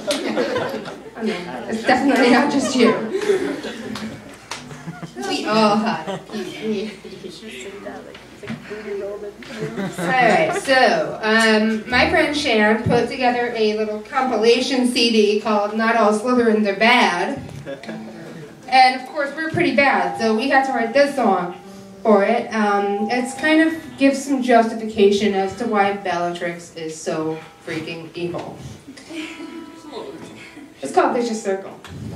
I mean, it's definitely not just you. We all have. Alright, so, my friend Sharon put together a little compilation CD called Not All Slytherins Are Bad. And of course, we're pretty bad, so we had to write this song for it. It's kind of gives some justification as to why Bellatrix is so freaking evil. It's called Vicious Circle.